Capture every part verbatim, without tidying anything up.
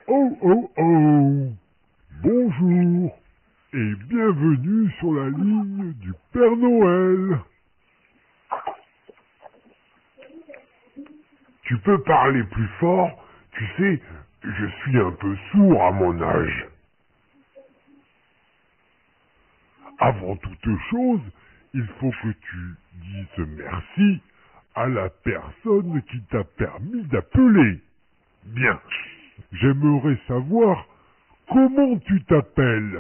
Oh oh oh! Bonjour et bienvenue sur la ligne du Père Noël. Tu peux parler plus fort? Tu sais, je suis un peu sourd à mon âge. Avant toute chose, il faut que tu dises merci à la personne qui t'a permis d'appeler. Bien, j'aimerais savoir comment tu t'appelles.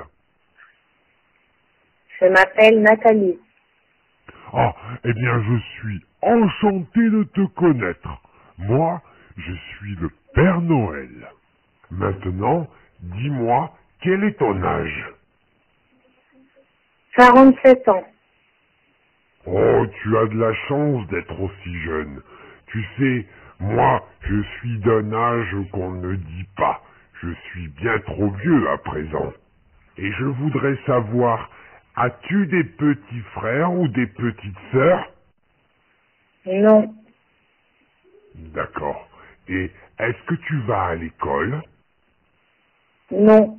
Je m'appelle Nathalie. Ah, eh bien, je suis enchanté de te connaître. Moi, je suis le Père Noël. Maintenant, dis-moi, quel est ton âge? quarante-sept ans. Oh, tu as de la chance d'être aussi jeune. Tu sais, moi, je suis d'un âge qu'on ne dit pas. Je suis bien trop vieux à présent. Et je voudrais savoir, as-tu des petits frères ou des petites sœurs? Non. D'accord. Et est-ce que tu vas à l'école? Non.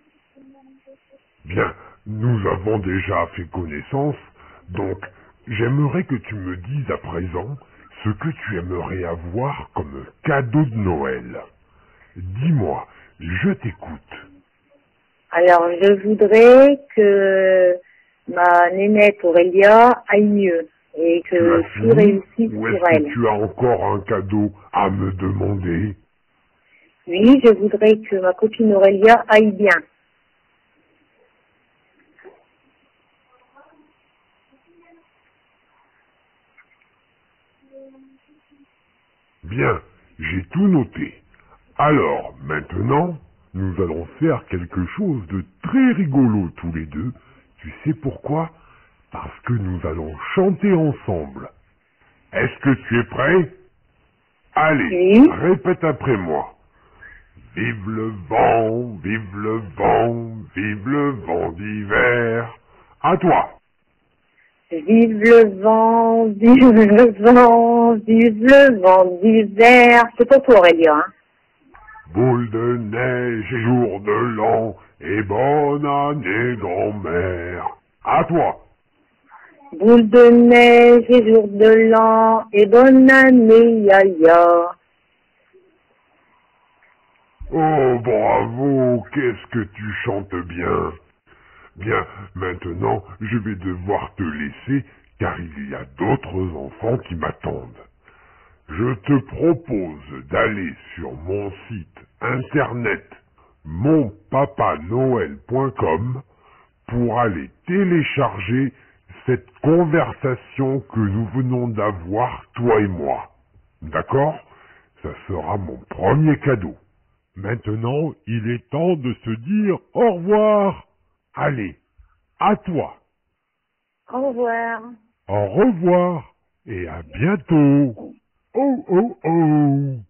Bien, nous avons déjà fait connaissance, donc j'aimerais que tu me dises à présent ce que tu aimerais avoir comme cadeau de Noël. Dis-moi, je t'écoute. Alors, je voudrais que ma nénette Aurélia aille mieux et Tu as que tout fini réussisse ou est-ce pour que elle. tu as encore un cadeau à me demander? Oui, je voudrais que ma copine Aurélia aille bien. Bien, j'ai tout noté. Alors, maintenant, nous allons faire quelque chose de très rigolo tous les deux. Tu sais pourquoi? Parce que nous allons chanter ensemble. Est-ce que tu es prêt? Allez, Oui. répète après moi. Vive le vent, vive le vent, vive le vent d'hiver. À toi. Vive le vent, vive le vent, vive le vent d'hiver. C'est pour toi Aurélia, hein. Boule de neige et jour de l'an, et bonne année grand-mère. À toi. Boule de neige et jour de l'an et bonne année, yaya. Oh, bravo, qu'est-ce que tu chantes bien. Bien, maintenant, je vais devoir te laisser, car il y a d'autres enfants qui m'attendent. Je te propose d'aller sur mon site internet mon papa noël point com pour aller télécharger cette conversation que nous venons d'avoir, toi et moi. D'accord? Ça sera mon premier cadeau. Maintenant, il est temps de se dire au revoir. Allez, à toi. Au revoir. Au revoir et à bientôt. Oh oh oh.